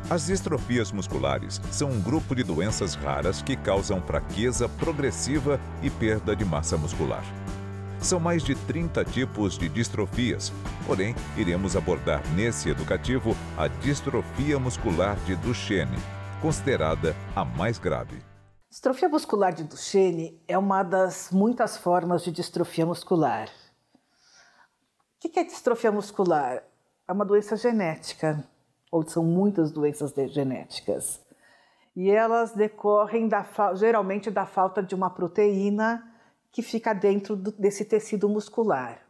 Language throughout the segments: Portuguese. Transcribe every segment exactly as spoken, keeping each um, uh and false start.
As distrofias musculares são um grupo de doenças raras que causam fraqueza progressiva e perda de massa muscular. São mais de trinta tipos de distrofias, porém, iremos abordar nesse educativo a distrofia muscular de Duchenne, considerada a mais grave. Distrofia muscular de Duchenne é uma das muitas formas de distrofia muscular. O que é distrofia muscular? É uma doença genética, ou são muitas doenças genéticas. E elas decorrem da, geralmente da falta de uma proteína que fica dentro do, desse tecido muscular.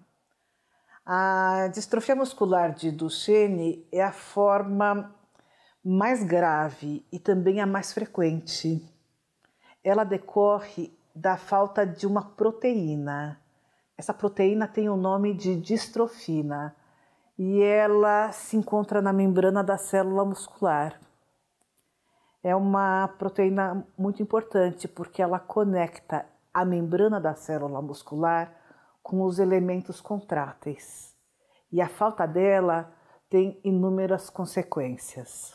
A distrofia muscular de Duchenne é a forma mais grave e também a mais frequente. Ela decorre da falta de uma proteína. Essa proteína tem o nome de distrofina e ela se encontra na membrana da célula muscular. É uma proteína muito importante porque ela conecta a membrana da célula muscular com os elementos contráteis. E a falta dela tem inúmeras consequências.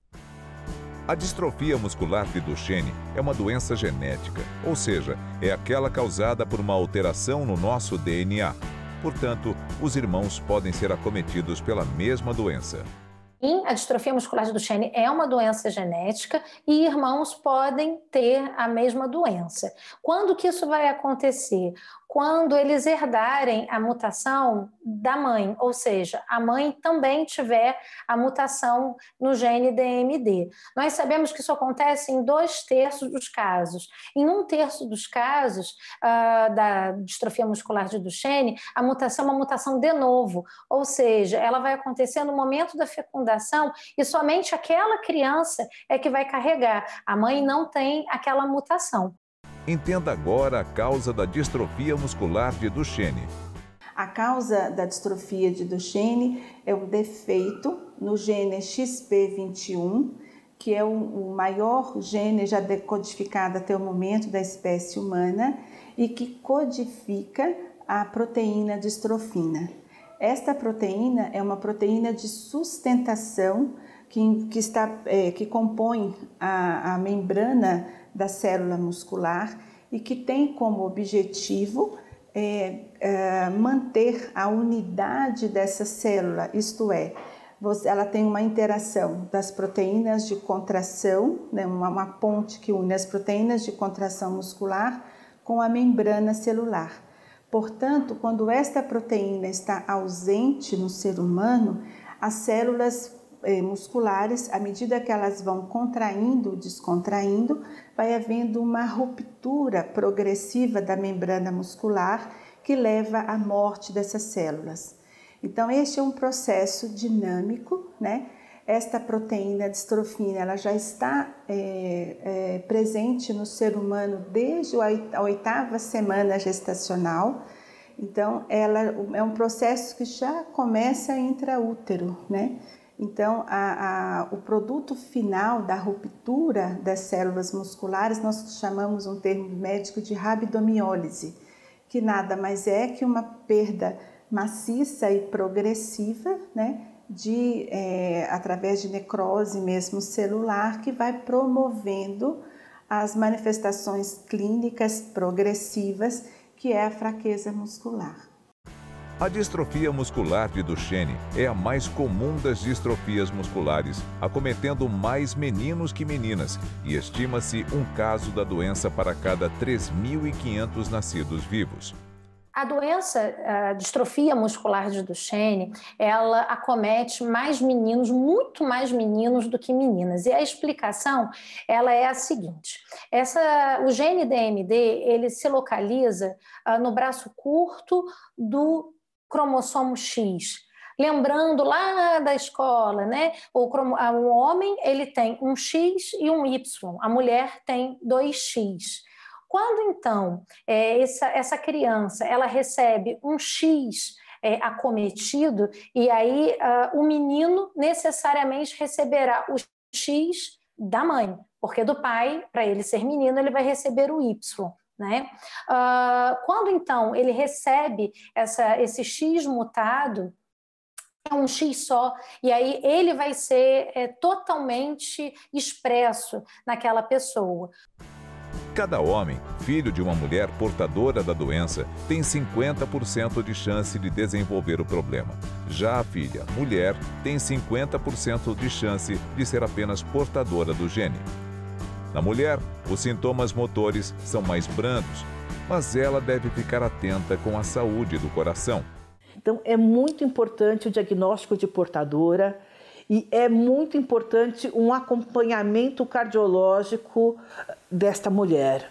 A distrofia muscular de Duchenne é uma doença genética, ou seja, é aquela causada por uma alteração no nosso D N A. Portanto, os irmãos podem ser acometidos pela mesma doença. Sim, a distrofia muscular de Duchenne é uma doença genética e irmãos podem ter a mesma doença. Quando que isso vai acontecer? Quando eles herdarem a mutação da mãe, ou seja, a mãe também tiver a mutação no gene D M D. Nós sabemos que isso acontece em dois terços dos casos. Em um terço dos casos uh, da distrofia muscular de Duchenne, a mutação é uma mutação de novo, ou seja, ela vai acontecer no momento da fecundação e somente aquela criança é que vai carregar. A mãe não tem aquela mutação. Entenda agora a causa da distrofia muscular de Duchenne. A causa da distrofia de Duchenne é um defeito no gene X P vinte e um, que é o maior gene já decodificado até o momento da espécie humana e que codifica a proteína distrofina. Esta proteína é uma proteína de sustentação que, que, está, é, que compõe a, a membrana da célula muscular e que tem como objetivo é, é, manter a unidade dessa célula, isto é, você, ela tem uma interação das proteínas de contração, né, uma, uma ponte que une as proteínas de contração muscular com a membrana celular. Portanto, quando esta proteína está ausente no ser humano, as células musculares, à medida que elas vão contraindo, descontraindo, vai havendo uma ruptura progressiva da membrana muscular que leva à morte dessas células. Então, este é um processo dinâmico, né? Esta proteína distrofina, ela já está é, é, presente no ser humano desde a oitava semana gestacional. Então, ela é um processo que já começa intraútero, né? Então, a, a, o produto final da ruptura das células musculares, nós chamamos um termo médico de rabdomiólise, que nada mais é que uma perda maciça e progressiva, né, de, é, através de necrose mesmo celular, que vai promovendo as manifestações clínicas progressivas, que é a fraqueza muscular. A distrofia muscular de Duchenne é a mais comum das distrofias musculares, acometendo mais meninos que meninas, e estima-se um caso da doença para cada três mil e quinhentos nascidos vivos. A doença, a distrofia muscular de Duchenne, ela acomete mais meninos, muito mais meninos do que meninas. E a explicação, ela é a seguinte: essa, o gene D M D, ele se localiza uh, no braço curto do cromossomo X. Lembrando lá da escola, né? O, o homem, ele tem um X e um Y, a mulher tem dois X. Quando, então, é, essa, essa criança ela recebe um X é, acometido, e aí uh, o menino necessariamente receberá o X da mãe, porque do pai, para ele ser menino, ele vai receber o Y. Né? Uh, quando, então, ele recebe essa, esse X mutado, é um X só, e aí ele vai ser é, totalmente expresso naquela pessoa. Cada homem, filho de uma mulher portadora da doença, tem cinquenta por cento de chance de desenvolver o problema. Já a filha, mulher, tem cinquenta por cento de chance de ser apenas portadora do gene. Na mulher, os sintomas motores são mais brandos, mas ela deve ficar atenta com a saúde do coração. Então, é muito importante o diagnóstico de portadora e é muito importante um acompanhamento cardiológico desta mulher.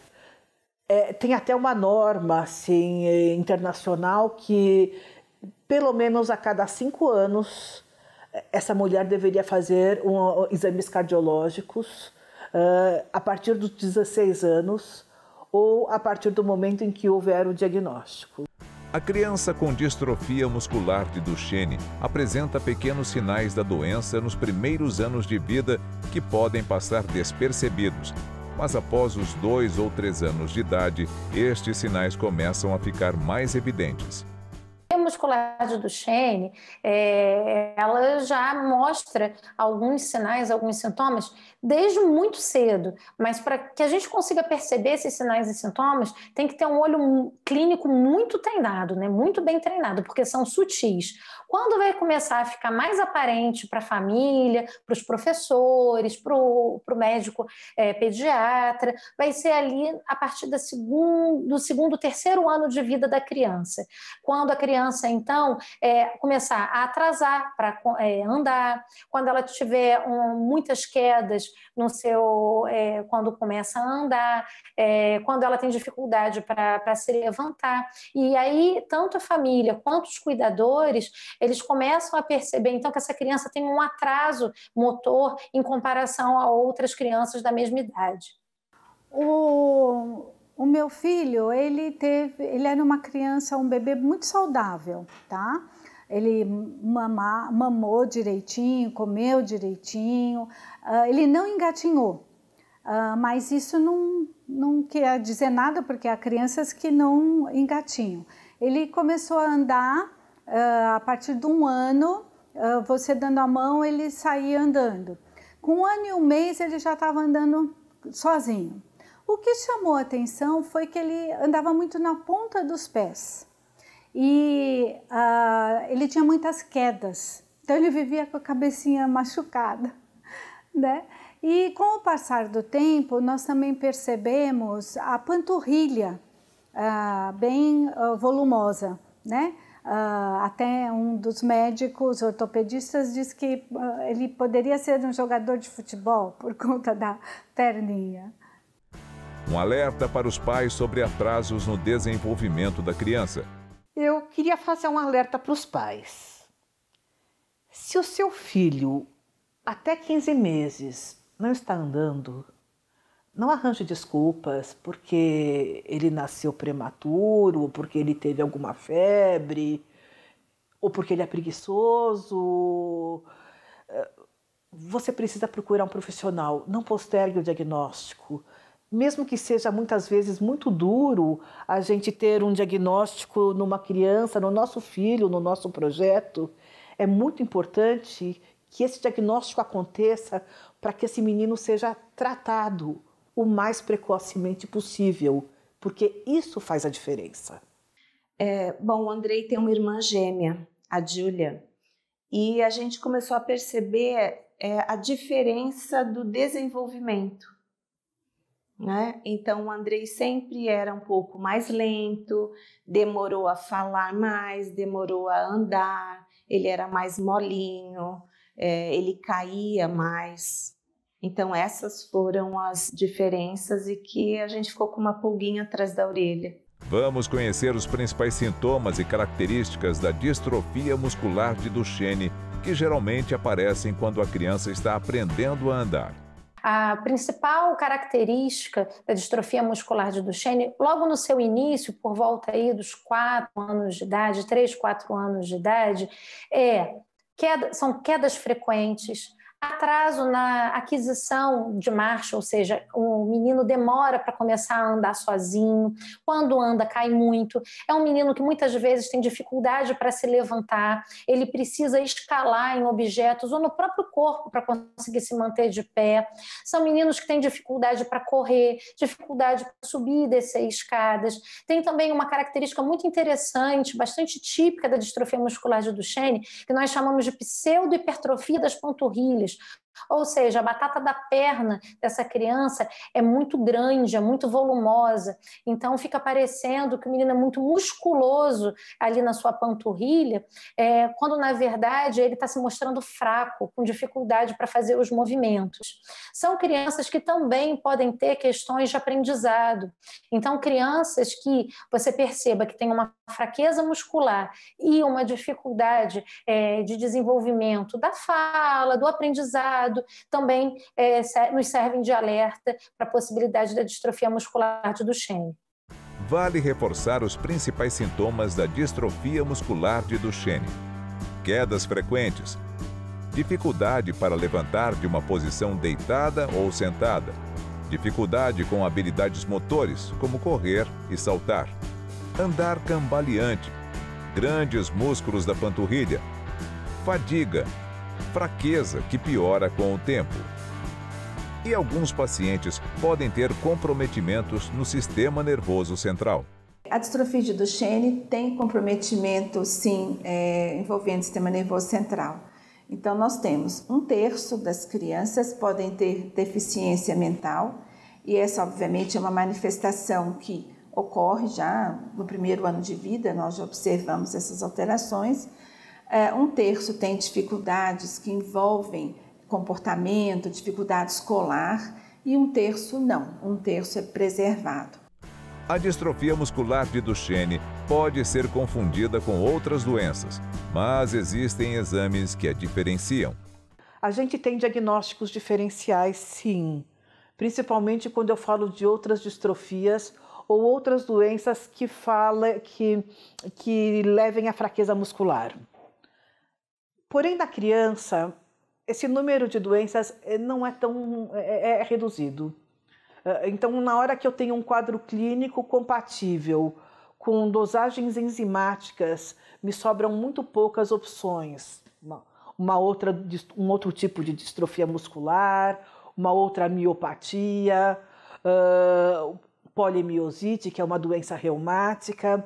É, tem até uma norma assim, internacional que, pelo menos a cada cinco anos, essa mulher deveria fazer um, exames cardiológicos uh, a partir dos dezesseis anos ou a partir do momento em que houver o diagnóstico. A criança com distrofia muscular de Duchenne apresenta pequenos sinais da doença nos primeiros anos de vida que podem passar despercebidos, mas após os dois ou três anos de idade, estes sinais começam a ficar mais evidentes. A muscular de Duchenne, é, ela já mostra alguns sinais, alguns sintomas desde muito cedo, mas para que a gente consiga perceber esses sinais e sintomas, tem que ter um olho clínico muito treinado, né? Muito bem treinado, porque são sutis. Quando vai começar a ficar mais aparente para a família, para os professores, para o médico é, pediatra, vai ser ali a partir da segundo, do segundo, terceiro ano de vida da criança. Quando a criança, então, é, começar a atrasar para é, andar, quando ela tiver um, muitas quedas no seu, é, quando começa a andar, é, quando ela tem dificuldade para se levantar. E aí, tanto a família quanto os cuidadores, eles começam a perceber, então, que essa criança tem um atraso motor em comparação a outras crianças da mesma idade. O, o meu filho, ele teve, ele era uma criança, um bebê muito saudável, tá? Ele mama, mamou direitinho, comeu direitinho, uh, ele não engatinhou, uh, mas isso não, não quer dizer nada, porque há crianças que não engatinham. Ele começou a andar uh, a partir de um ano, uh, você dando a mão, ele saía andando. Com um ano e um mês, ele já estava andando sozinho. O que chamou a atenção foi que ele andava muito na ponta dos pés. E uh, ele tinha muitas quedas, então ele vivia com a cabecinha machucada, né? E com o passar do tempo, nós também percebemos a panturrilha uh, bem uh, volumosa, né? Uh, até um dos médicos ortopedistas disse que uh, ele poderia ser um jogador de futebol por conta da perninha. Um alerta para os pais sobre atrasos no desenvolvimento da criança. Eu queria fazer um alerta para os pais. Se o seu filho, até quinze meses, não está andando, não arranje desculpas porque ele nasceu prematuro, ou porque ele teve alguma febre, ou porque ele é preguiçoso. Você precisa procurar um profissional, não postergue o diagnóstico. Mesmo que seja muitas vezes muito duro a gente ter um diagnóstico numa criança, no nosso filho, no nosso projeto, é muito importante que esse diagnóstico aconteça para que esse menino seja tratado o mais precocemente possível, porque isso faz a diferença. É, bom, o Andrei tem uma irmã gêmea, a Júlia, e a gente começou a perceber é, a diferença do desenvolvimento. Né? Então, o Andrei sempre era um pouco mais lento, demorou a falar mais, demorou a andar, ele era mais molinho, é, ele caía mais. Então, essas foram as diferenças e que a gente ficou com uma pulguinha atrás da orelha. Vamos conhecer os principais sintomas e características da distrofia muscular de Duchenne, que geralmente aparecem quando a criança está aprendendo a andar. A principal característica da distrofia muscular de Duchenne, logo no seu início, por volta aí dos quatro anos de idade, três, quatro anos de idade, é, queda, são quedas frequentes, atraso na aquisição de marcha, ou seja, um, o menino demora para começar a andar sozinho, quando anda cai muito, é um menino que muitas vezes tem dificuldade para se levantar, ele precisa escalar em objetos ou no próprio corpo para conseguir se manter de pé. São meninos que têm dificuldade para correr, dificuldade para subir e descer escadas. Tem também uma característica muito interessante, bastante típica da distrofia muscular de Duchenne, que nós chamamos de pseudohipertrofia das panturrilhas. Ou seja, a batata da perna dessa criança é muito grande, é muito volumosa, então fica parecendo que o menino é muito musculoso ali na sua panturrilha, é, quando na verdade ele está se mostrando fraco, com dificuldade para fazer os movimentos. São crianças que também podem ter questões de aprendizado, então crianças que você perceba que tem uma fraqueza muscular e uma dificuldade é, de desenvolvimento da fala, do aprendizado, também é, nos servem de alerta para a possibilidade da distrofia muscular de Duchenne. Vale reforçar os principais sintomas da distrofia muscular de Duchenne: quedas frequentes, dificuldade para levantar de uma posição deitada ou sentada, dificuldade com habilidades motores, como correr e saltar, andar cambaleante, grandes músculos da panturrilha, fadiga, fraqueza que piora com o tempo. E alguns pacientes podem ter comprometimentos no sistema nervoso central. A distrofia de Duchenne tem comprometimento, sim, é, envolvendo o sistema nervoso central. Então, nós temos um terço das crianças podem ter deficiência mental, e essa, obviamente, é uma manifestação que ocorre já no primeiro ano de vida, nós já observamos essas alterações. Um terço tem dificuldades que envolvem comportamento, dificuldade escolar, e um terço não, um terço é preservado. A distrofia muscular de Duchenne pode ser confundida com outras doenças, mas existem exames que a diferenciam. A gente tem diagnósticos diferenciais, sim, principalmente quando eu falo de outras distrofias ou outras doenças que, fala, que, que levem à fraqueza muscular. Porém, na criança, esse número de doenças não é tão é, é reduzido. Então, na hora que eu tenho um quadro clínico compatível com dosagens enzimáticas, me sobram muito poucas opções. Uma, uma outra, um outro tipo de distrofia muscular, uma outra miopatia, uh, polimiosite, que é uma doença reumática.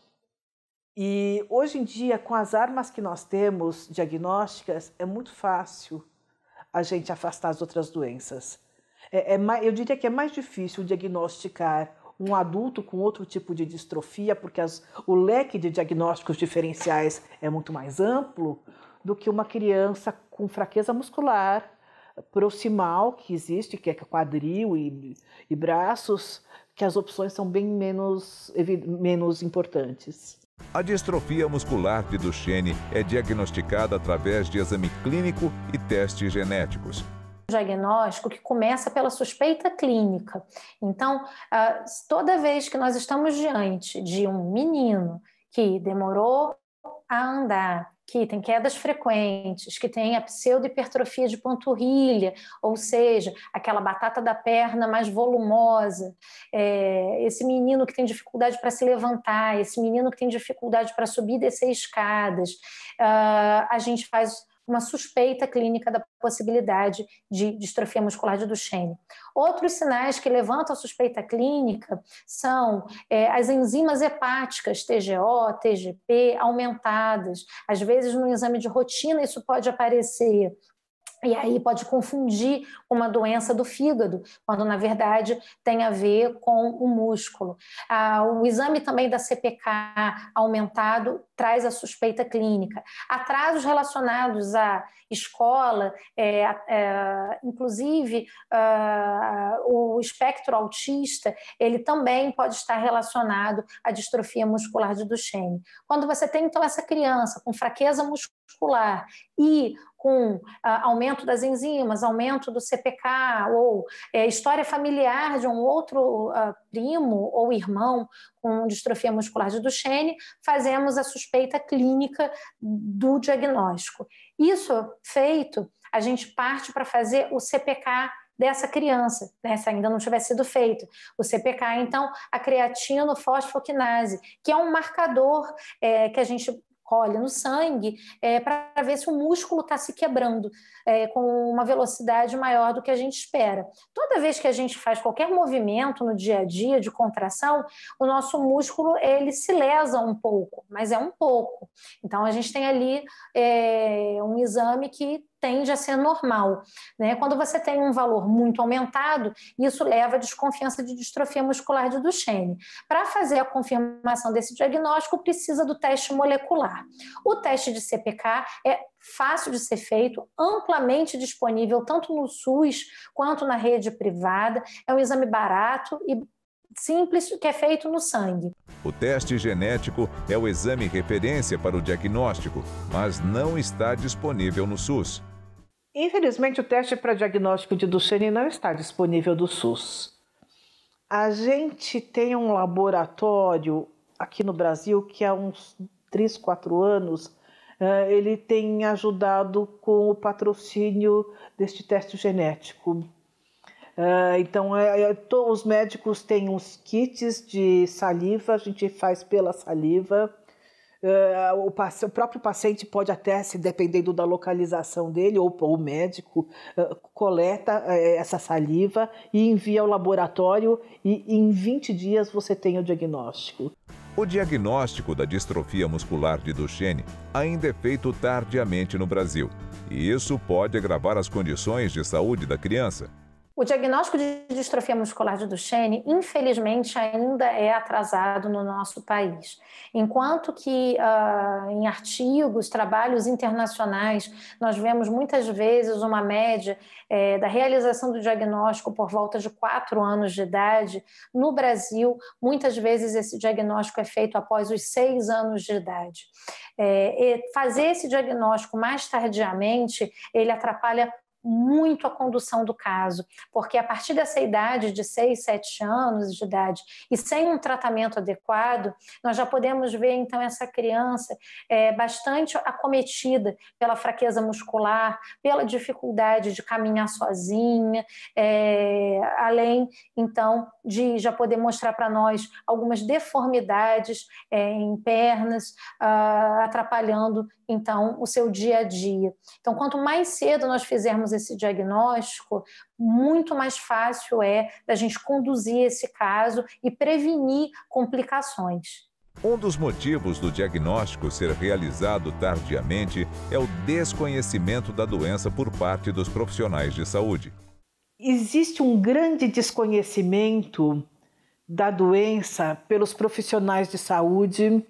E hoje em dia, com as armas que nós temos diagnósticas, é muito fácil a gente afastar as outras doenças. É, é mais, eu diria que é mais difícil diagnosticar um adulto com outro tipo de distrofia, porque as, o leque de diagnósticos diferenciais é muito mais amplo do que uma criança com fraqueza muscular proximal, que existe, que é quadril e, e braços, que as opções são bem menos, menos importantes. A distrofia muscular de Duchenne é diagnosticada através de exame clínico e testes genéticos. Diagnóstico que começa pela suspeita clínica. Então, toda vez que nós estamos diante de um menino que demorou a andar, que tem quedas frequentes, que tem a pseudohipertrofia de panturrilha, ou seja, aquela batata da perna mais volumosa, é, esse menino que tem dificuldade para se levantar, esse menino que tem dificuldade para subir e descer escadas, uh, a gente faz uma suspeita clínica da possibilidade de distrofia muscular de Duchenne. Outros sinais que levantam a suspeita clínica são é, as enzimas hepáticas T G O, T G P aumentadas. Às vezes, no exame de rotina, isso pode aparecer. E aí pode confundir com uma doença do fígado, quando na verdade tem a ver com o músculo. Ah, o exame também da C P K aumentado traz a suspeita clínica. Atrasos relacionados à escola, é, é, inclusive ah, o espectro autista, ele também pode estar relacionado à distrofia muscular de Duchenne. Quando você tem então essa criança com fraqueza muscular e com uh, aumento das enzimas, aumento do C P K, ou é, história familiar de um outro uh, primo ou irmão com distrofia muscular de Duchenne, fazemos a suspeita clínica do diagnóstico. Isso feito, a gente parte para fazer o C P K dessa criança, né, se ainda não tiver sido feito. O C P K, então, a creatinofosfoquinase, que é um marcador é, que a gente colhe no sangue é, para ver se o músculo está se quebrando é, com uma velocidade maior do que a gente espera. Toda vez que a gente faz qualquer movimento no dia a dia de contração, o nosso músculo ele se lesa um pouco, mas é um pouco. Então a gente tem ali é, um exame que tende a ser normal, né? Quando você tem um valor muito aumentado, isso leva à desconfiança de distrofia muscular de Duchenne. Para fazer a confirmação desse diagnóstico, precisa do teste molecular. O teste de C P K é fácil de ser feito, amplamente disponível tanto no SUS quanto na rede privada. É um exame barato e simples que é feito no sangue. O teste genético é o exame referência para o diagnóstico, mas não está disponível no SUS. Infelizmente, o teste para diagnóstico de Duchenne não está disponível do SUS. A gente tem um laboratório aqui no Brasil que há uns três, quatro anos ele tem ajudado com o patrocínio deste teste genético. Então, os médicos têm uns kits de saliva, a gente faz pela saliva. Uh, o, o próprio paciente pode até, se dependendo da localização dele, ou o médico, uh, coleta uh, essa saliva e envia ao laboratório e em vinte dias você tem o diagnóstico. O diagnóstico da distrofia muscular de Duchenne ainda é feito tardiamente no Brasil, e isso pode agravar as condições de saúde da criança. O diagnóstico de distrofia muscular de Duchenne, infelizmente, ainda é atrasado no nosso país. Enquanto que uh, em artigos, trabalhos internacionais, nós vemos muitas vezes uma média eh, da realização do diagnóstico por volta de quatro anos de idade, no Brasil, muitas vezes esse diagnóstico é feito após os seis anos de idade. É, e fazer esse diagnóstico mais tardiamente, ele atrapalha muito a condução do caso, porque a partir dessa idade de seis, sete anos de idade e sem um tratamento adequado, nós já podemos ver então essa criança é, bastante acometida pela fraqueza muscular, pela dificuldade de caminhar sozinha, é, além então de já poder mostrar para nós algumas deformidades é, em pernas, ah, atrapalhando então o seu dia a dia. Então, quanto mais cedo nós fizermos esse diagnóstico, muito mais fácil é da gente conduzir esse caso e prevenir complicações. Um dos motivos do diagnóstico ser realizado tardiamente é o desconhecimento da doença por parte dos profissionais de saúde. Existe um grande desconhecimento da doença pelos profissionais de saúde,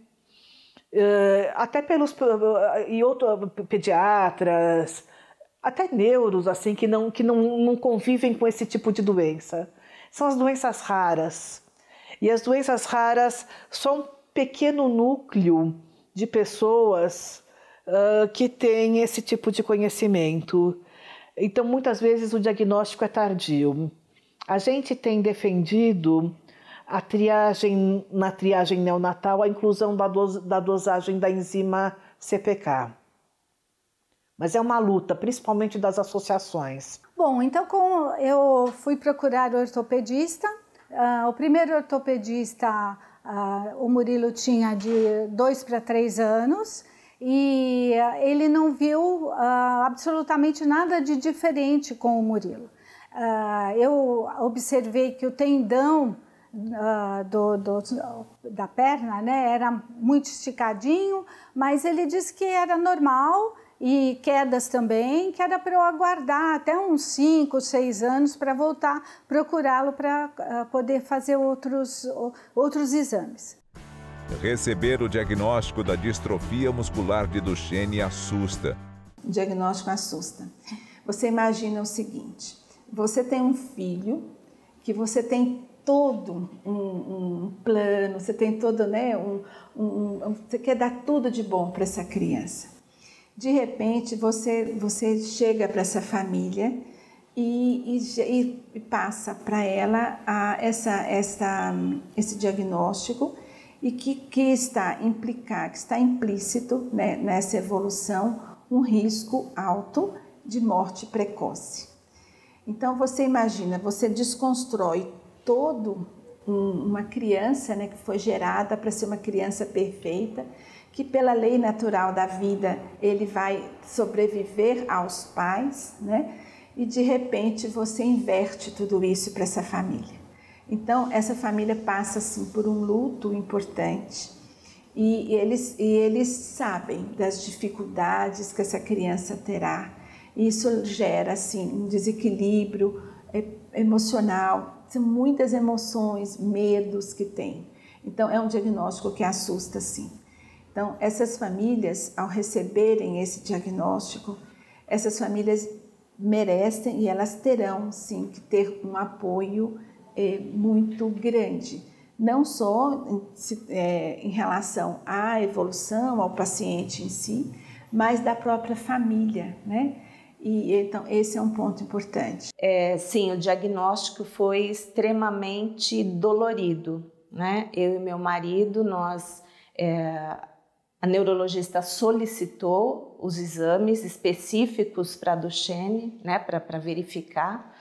até pelos e outros pediatras, até neuros, assim, que, não, que não, não convivem com esse tipo de doença. São as doenças raras. E as doenças raras são um pequeno núcleo de pessoas uh, que têm esse tipo de conhecimento. Então, muitas vezes, o diagnóstico é tardio. A gente tem defendido a triagem, na triagem neonatal, a inclusão da, do, da dosagem da enzima C P K. Mas é uma luta, principalmente das associações. Bom, então como eu fui procurar o ortopedista, uh, o primeiro ortopedista, uh, o Murilo tinha de dois para três anos, e uh, ele não viu uh, absolutamente nada de diferente com o Murilo. Uh, eu observei que o tendão Uh, do, do, da perna, né, era muito esticadinho, mas ele disse que era normal e quedas também, que era para eu aguardar até uns cinco, seis anos para voltar a procurá-lo para uh, poder fazer outros, uh, outros exames. Receber o diagnóstico da distrofia muscular de Duchenne assusta. O diagnóstico assusta. Você imagina o seguinte, você tem um filho que você tem todo um, um plano, você tem todo, né, um, um, você quer dar tudo de bom para essa criança. De repente, você, você chega para essa família e, e, e passa para ela a, essa, essa, esse diagnóstico e que, que está implicar, que está implícito, né, nessa evolução um risco alto de morte precoce. Então você imagina, você desconstrói todo um, uma criança, né, que foi gerada para ser uma criança perfeita, que pela lei natural da vida ele vai sobreviver aos pais, né? E de repente você inverte tudo isso para essa família. Então essa família passa assim por um luto importante e eles, e eles sabem das dificuldades que essa criança terá. Isso gera assim um desequilíbrio emocional, são muitas emoções, medos que tem. Então é um diagnóstico que assusta sim. Então, essas famílias, ao receberem esse diagnóstico, essas famílias merecem e elas terão, sim, que ter um apoio é, muito grande. Não só é, em relação à evolução, ao paciente em si, mas da própria família, né? E, então, esse é um ponto importante. É, sim, o diagnóstico foi extremamente dolorido, né? Eu e meu marido, nós... É, A neurologista solicitou os exames específicos para a Duchenne, né, para verificar,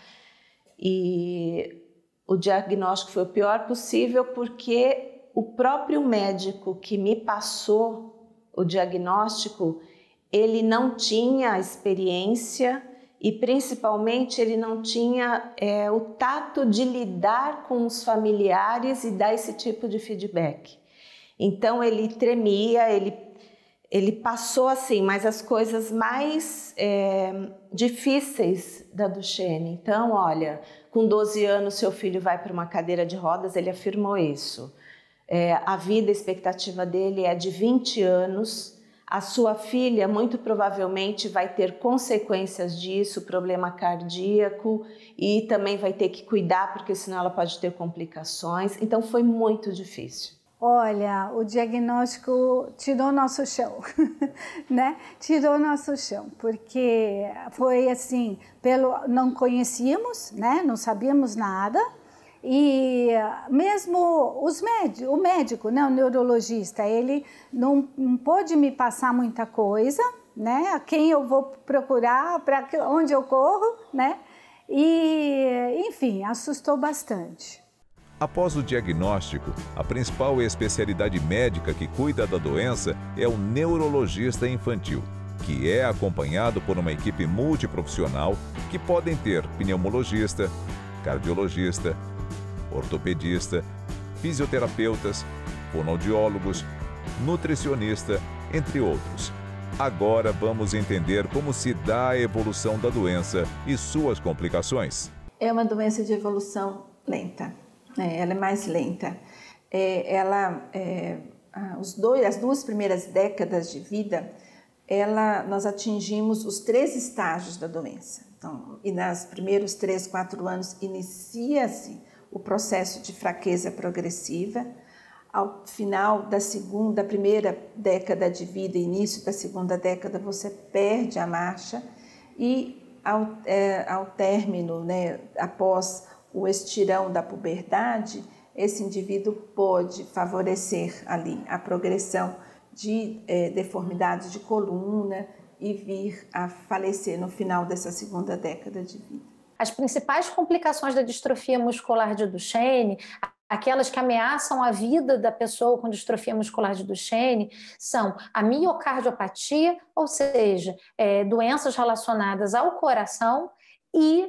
e o diagnóstico foi o pior possível porque o próprio médico que me passou o diagnóstico, ele não tinha experiência e principalmente ele não tinha é, o tato de lidar com os familiares e dar esse tipo de feedback. Então ele tremia, ele, ele passou assim, mas as coisas mais é, difíceis da Duchenne. Então, olha, com doze anos seu filho vai para uma cadeira de rodas, ele afirmou isso. É, a vida, a expectativa dele é de vinte anos, a sua filha muito provavelmente vai ter consequências disso, problema cardíaco, e também vai ter que cuidar, porque senão ela pode ter complicações. Então foi muito difícil. Olha, o diagnóstico tirou nosso chão, né? Tirou nosso chão, porque foi assim, pelo não conhecíamos, né? Não sabíamos nada. E mesmo os médicos, o médico, né, o neurologista, ele não, não pôde me passar muita coisa, né? A quem eu vou procurar, para onde eu corro, né? E, enfim, assustou bastante. Após o diagnóstico, a principal especialidade médica que cuida da doença é o neurologista infantil, que é acompanhado por uma equipe multiprofissional que podem ter pneumologista, cardiologista, ortopedista, fisioterapeutas, fonoaudiólogos, nutricionista, entre outros. Agora vamos entender como se dá a evolução da doença e suas complicações. É uma doença de evolução lenta. É, ela é mais lenta. É, ela, é, os dois, as duas primeiras décadas de vida, ela, nós atingimos os três estágios da doença. Então, e nos primeiros três, quatro anos inicia-se o processo de fraqueza progressiva. Ao final da segunda, da primeira década de vida, início da segunda década, você perde a marcha e ao, é, ao término, né, após o estirão da puberdade, esse indivíduo pode favorecer ali a progressão de eh, deformidades de coluna e vir a falecer no final dessa segunda década de vida. As principais complicações da distrofia muscular de Duchenne, aquelas que ameaçam a vida da pessoa com distrofia muscular de Duchenne, são a miocardiopatia, ou seja, é, doenças relacionadas ao coração, e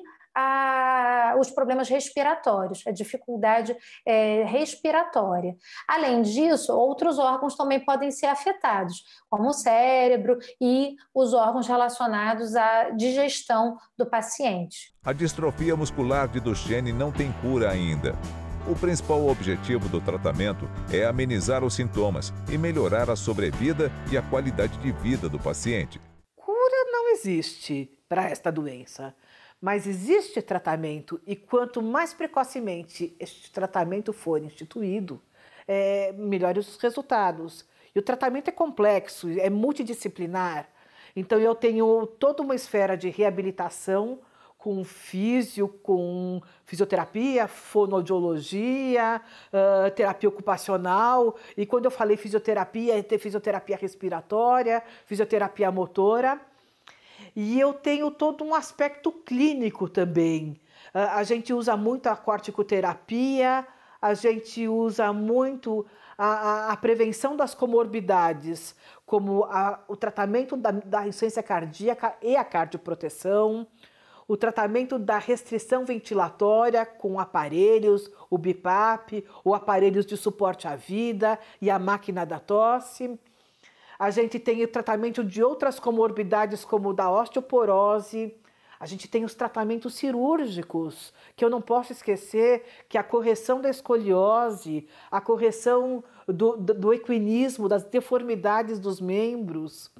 A, os problemas respiratórios, a dificuldade é, respiratória. Além disso, outros órgãos também podem ser afetados, como o cérebro e os órgãos relacionados à digestão do paciente. A distrofia muscular de Duchenne não tem cura ainda. O principal objetivo do tratamento é amenizar os sintomas e melhorar a sobrevida e a qualidade de vida do paciente. Cura não existe para esta doença. Mas existe tratamento e quanto mais precocemente este tratamento for instituído, é, melhores os resultados. E o tratamento é complexo, é multidisciplinar. Então eu tenho toda uma esfera de reabilitação com físio, com fisioterapia, fonoaudiologia, uh, terapia ocupacional. E quando eu falei fisioterapia, é ter fisioterapia respiratória, fisioterapia motora. E eu tenho todo um aspecto clínico também. A gente usa muito a corticoterapia, a gente usa muito a, a, a prevenção das comorbidades, como a, o tratamento da, da insuficiência cardíaca e a cardioproteção, o tratamento da restrição ventilatória com aparelhos, o BiPAP, ou aparelhos de suporte à vida e a máquina da tosse. A gente tem o tratamento de outras comorbidades, como o da osteoporose. A gente tem os tratamentos cirúrgicos, que eu não posso esquecer, que a correção da escoliose, a correção do, do, do equinismo, das deformidades dos membros.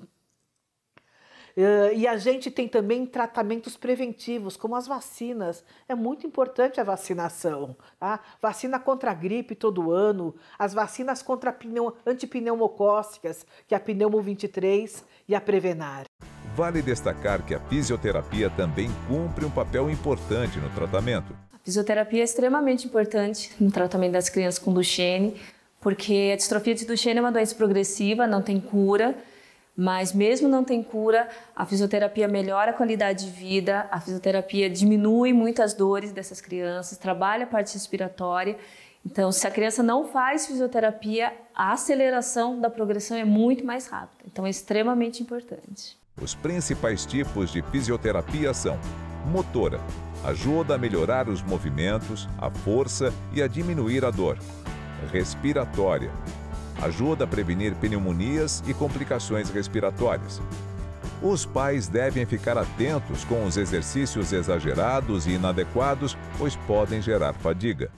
Uh, e a gente tem também tratamentos preventivos, como as vacinas. É muito importante a vacinação. Tá? Vacina contra a gripe todo ano, as vacinas contra pneu, antipneumocócicas, que é a Pneumo vinte e três e a Prevenar. Vale destacar que a fisioterapia também cumpre um papel importante no tratamento. A fisioterapia é extremamente importante no tratamento das crianças com Duchenne, porque a distrofia de Duchenne é uma doença progressiva, não tem cura. Mas mesmo não tem cura, a fisioterapia melhora a qualidade de vida, a fisioterapia diminui muitas dores dessas crianças, trabalha a parte respiratória. Então, se a criança não faz fisioterapia, a aceleração da progressão é muito mais rápida. Então, é extremamente importante. Os principais tipos de fisioterapia são: motora, ajuda a melhorar os movimentos, a força e a diminuir a dor. Respiratória, ajuda a prevenir pneumonias e complicações respiratórias. Os pais devem ficar atentos com os exercícios exagerados e inadequados, pois podem gerar fadiga.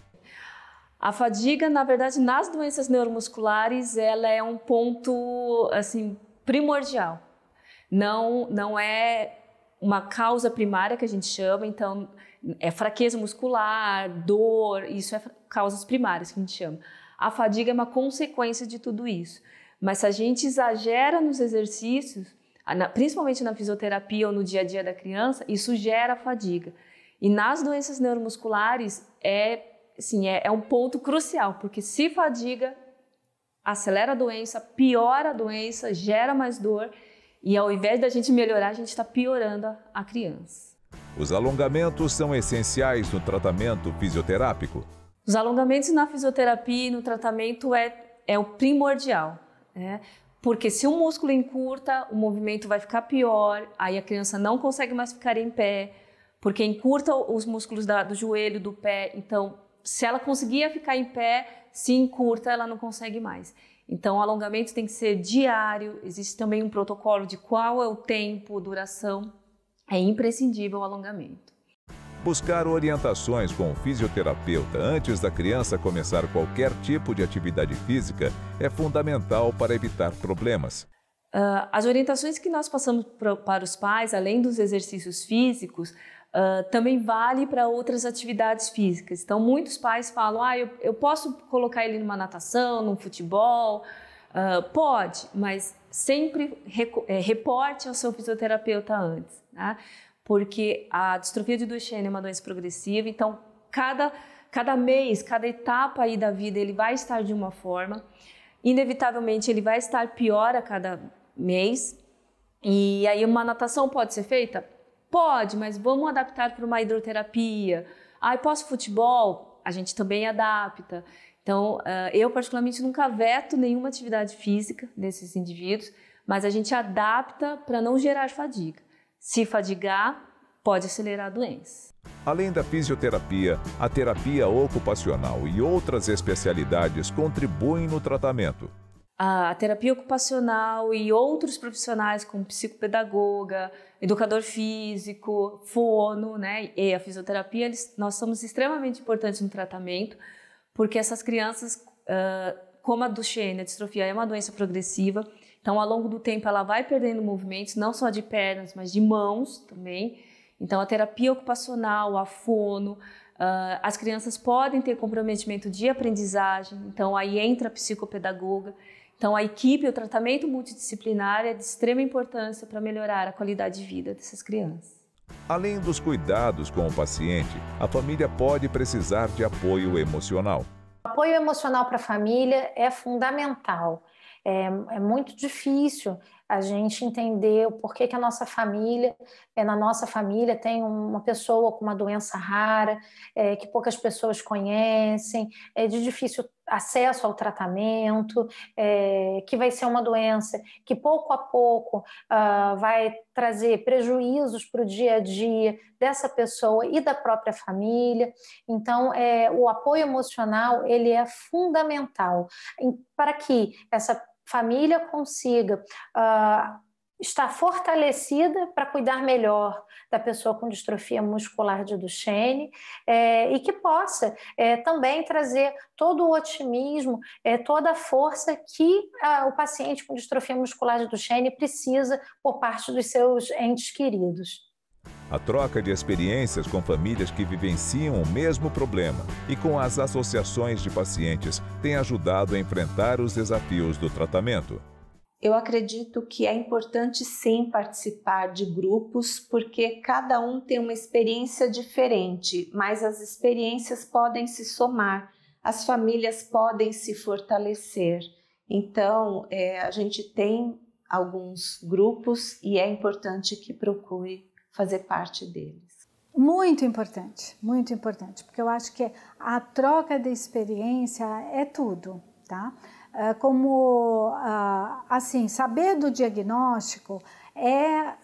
A fadiga, na verdade, nas doenças neuromusculares, ela é um ponto assim, primordial. Não, não é uma causa primária que a gente chama, então é fraqueza muscular, dor, isso é causas primárias que a gente chama. A fadiga é uma consequência de tudo isso. Mas se a gente exagera nos exercícios, principalmente na fisioterapia ou no dia a dia da criança, isso gera fadiga. E nas doenças neuromusculares é, assim, é, é um ponto crucial, porque se fadiga, acelera a doença, piora a doença, gera mais dor, e ao invés da gente melhorar, a gente está piorando a, a criança. Os alongamentos são essenciais no tratamento fisioterápico. Os alongamentos na fisioterapia e no tratamento é, é o primordial, né? Porque se o músculo encurta, o movimento vai ficar pior, aí a criança não consegue mais ficar em pé, porque encurta os músculos da, do joelho, do pé. Então, se ela conseguia ficar em pé, se encurta, ela não consegue mais. Então, o alongamento tem que ser diário, existe também um protocolo de qual é o tempo, duração, é imprescindível o alongamento. Buscar orientações com o fisioterapeuta antes da criança começar qualquer tipo de atividade física é fundamental para evitar problemas. Uh, as orientações que nós passamos pra, para os pais, além dos exercícios físicos, uh, também vale para outras atividades físicas. Então, muitos pais falam, ah, eu, eu posso colocar ele numa natação, num futebol? Uh, pode, mas sempre reco- é, reporte ao seu fisioterapeuta antes, né? Porque a distrofia de Duchenne é uma doença progressiva, então cada, cada mês, cada etapa aí da vida ele vai estar de uma forma, inevitavelmente ele vai estar pior a cada mês, e aí uma natação pode ser feita? Pode, mas vamos adaptar para uma hidroterapia. Ah, eu posso futebol? A gente também adapta. Então, eu particularmente nunca veto nenhuma atividade física desses indivíduos, mas a gente adapta para não gerar fadiga. Se fadigar, pode acelerar a doença. Além da fisioterapia, a terapia ocupacional e outras especialidades contribuem no tratamento. A terapia ocupacional e outros profissionais como psicopedagoga, educador físico, fono, né, e a fisioterapia, eles, nós somos extremamente importantes no tratamento, porque essas crianças, uh, como a Duchenne, a distrofia é uma doença progressiva, então, ao longo do tempo, ela vai perdendo movimentos, não só de pernas, mas de mãos também. Então, a terapia ocupacional, a fono, uh, as crianças podem ter comprometimento de aprendizagem, então aí entra a psicopedagoga. Então, a equipe, o tratamento multidisciplinar é de extrema importância para melhorar a qualidade de vida dessas crianças. Além dos cuidados com o paciente, a família pode precisar de apoio emocional. O apoio emocional para a família é fundamental. É, é muito difícil a gente entender o porquê que a nossa família, é, na nossa família tem uma pessoa com uma doença rara, é, que poucas pessoas conhecem, é de difícil acesso ao tratamento, é, que vai ser uma doença que pouco a pouco uh, vai trazer prejuízos para o dia a dia dessa pessoa e da própria família. Então, é, o apoio emocional ele é fundamental para que essa família consiga uh, estar fortalecida para cuidar melhor da pessoa com distrofia muscular de Duchenne, é, e que possa é, também trazer todo o otimismo, é, toda a força que a, o paciente com distrofia muscular de Duchenne precisa por parte dos seus entes queridos. A troca de experiências com famílias que vivenciam o mesmo problema e com as associações de pacientes tem ajudado a enfrentar os desafios do tratamento. Eu acredito que é importante sim participar de grupos, porque cada um tem uma experiência diferente, mas as experiências podem se somar, as famílias podem se fortalecer. Então, é, a gente tem alguns grupos e é importante que procure fazer parte deles. Muito importante, muito importante, porque eu acho que a troca de experiência é tudo, tá? Como, assim, saber do diagnóstico é,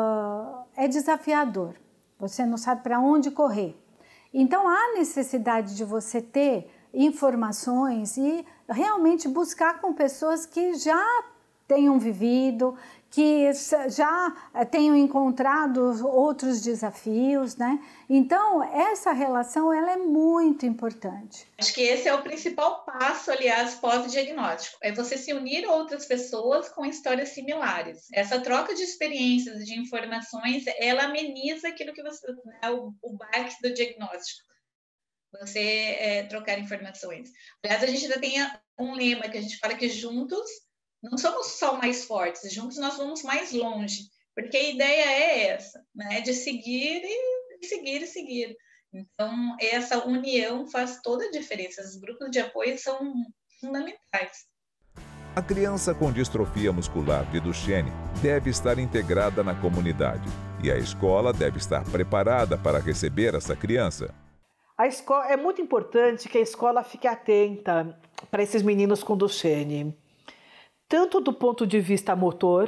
é desafiador, você não sabe para onde correr. Então, há necessidade de você ter informações e realmente buscar com pessoas que já tenham vivido, que já tenham encontrado outros desafios, né? Então, essa relação ela é muito importante. Acho que esse é o principal passo, aliás, pós-diagnóstico. É você se unir a outras pessoas com histórias similares. Essa troca de experiências, de informações, ela ameniza aquilo que você... Né, o, o baque do diagnóstico. Você é, trocar informações. Aliás, a gente ainda tem um lema que a gente fala que juntos não somos só mais fortes, juntos nós vamos mais longe, porque a ideia é essa, né? De seguir e seguir e seguir. Então, essa união faz toda a diferença. Os grupos de apoio são fundamentais. A criança com distrofia muscular de Duchenne deve estar integrada na comunidade e a escola deve estar preparada para receber essa criança. A escola, é muito importante que a escola fique atenta para esses meninos com Duchenne. Tanto do ponto de vista motor,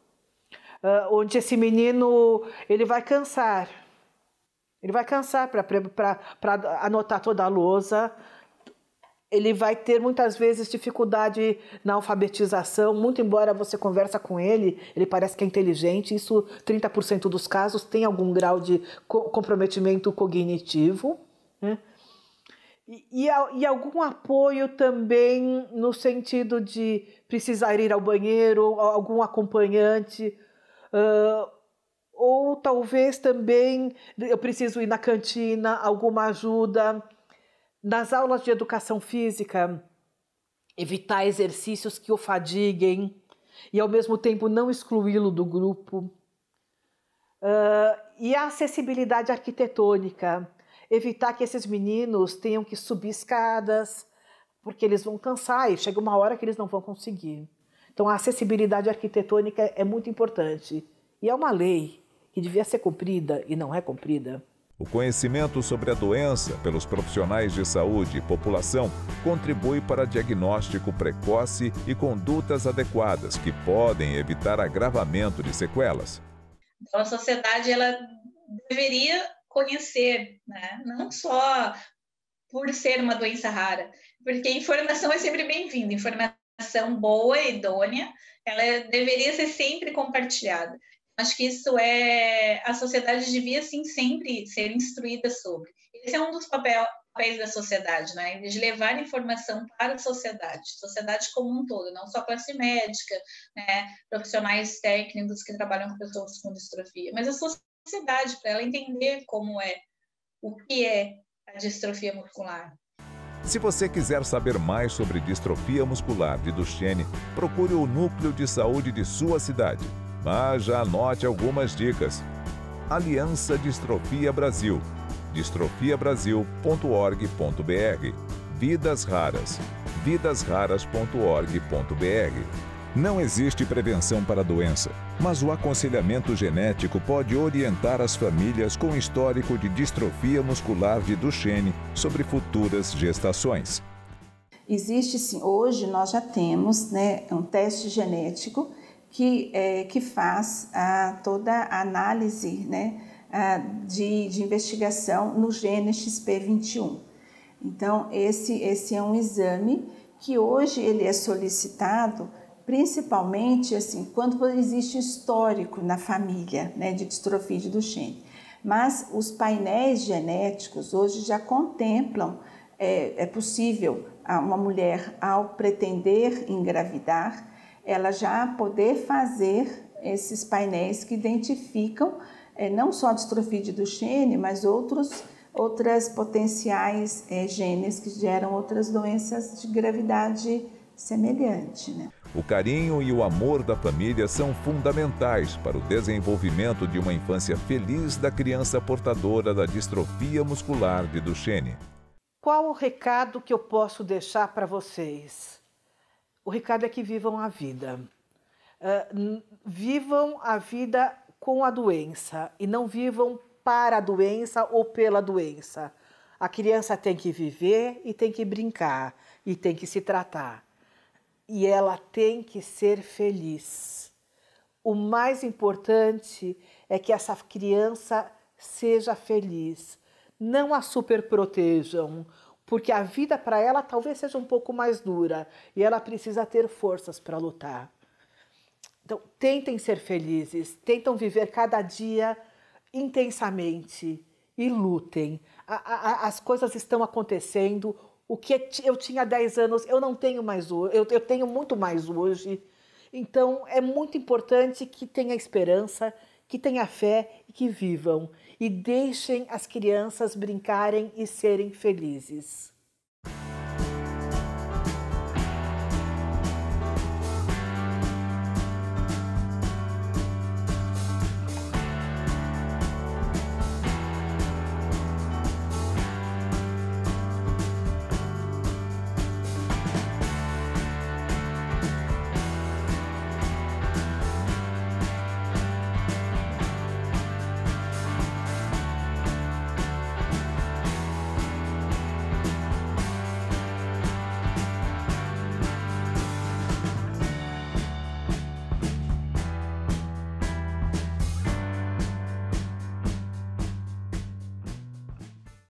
uh, onde esse menino ele vai cansar, ele vai cansar para anotar toda a lousa, ele vai ter muitas vezes dificuldade na alfabetização, muito embora você conversa com ele, ele parece que é inteligente, isso trinta por cento dos casos tem algum grau de co- comprometimento cognitivo, né? E, e, e algum apoio também no sentido de precisar ir ao banheiro, algum acompanhante, uh, ou talvez também eu preciso ir na cantina, alguma ajuda. Nas aulas de educação física, evitar exercícios que o fadiguem e ao mesmo tempo não excluí-lo do grupo. Uh, e a acessibilidade arquitetônica. Evitar que esses meninos tenham que subir escadas, porque eles vão cansar e chega uma hora que eles não vão conseguir. Então, a acessibilidade arquitetônica é muito importante. E é uma lei que devia ser cumprida e não é cumprida. O conhecimento sobre a doença pelos profissionais de saúde e população contribui para diagnóstico precoce e condutas adequadas que podem evitar agravamento de sequelas. Então, a sociedade ela deveria conhecer, né? Não só por ser uma doença rara, porque informação é sempre bem-vinda, informação boa e idônea, ela deveria ser sempre compartilhada. Acho que isso é, a sociedade devia sim sempre ser instruída sobre. Esse é um dos papéis da sociedade, né? De levar informação para a sociedade, sociedade como um todo, não só classe médica, né? Profissionais técnicos que trabalham com pessoas com distrofia, mas a sociedade sociedade, para ela entender como é, o que é a distrofia muscular. Se você quiser saber mais sobre distrofia muscular de Duchenne, procure o núcleo de saúde de sua cidade. Mas já anote algumas dicas. Aliança Distrofia Brasil, distrofia brasil ponto org ponto br. Vidas Raras, vidas raras ponto org ponto br. Não existe prevenção para a doença, mas o aconselhamento genético pode orientar as famílias com histórico de distrofia muscular de Duchenne sobre futuras gestações. Existe sim, hoje nós já temos, né, um teste genético que, é, que faz a, toda a análise, né, a, de, de investigação no gene X P vinte e um. Então, esse, esse é um exame que hoje ele é solicitado principalmente assim, quando existe histórico na família, né, de distrofia de Duchenne. Mas os painéis genéticos hoje já contemplam, é, é possível uma mulher, ao pretender engravidar, ela já poder fazer esses painéis que identificam é, não só a distrofia de Duchenne, mas outros, outras potenciais é, genes que geram outras doenças de gravidade semelhante, né? O carinho e o amor da família são fundamentais para o desenvolvimento de uma infância feliz da criança portadora da distrofia muscular de Duchenne. Qual o recado que eu posso deixar para vocês? O recado é que vivam a vida. Uh, vivam a vida com a doença e não vivam para a doença ou pela doença. A criança tem que viver e tem que brincar e tem que se tratar. E ela tem que ser feliz. O mais importante é que essa criança seja feliz. Não a superprotejam, porque a vida para ela talvez seja um pouco mais dura e ela precisa ter forças para lutar. Então, tentem ser felizes, tentam viver cada dia intensamente e lutem. A, a, as coisas estão acontecendo. O que eu tinha dez anos, eu não tenho mais hoje, eu, eu tenho muito mais hoje. Então, é muito importante que tenha esperança, que tenha fé e que vivam. E deixem as crianças brincarem e serem felizes.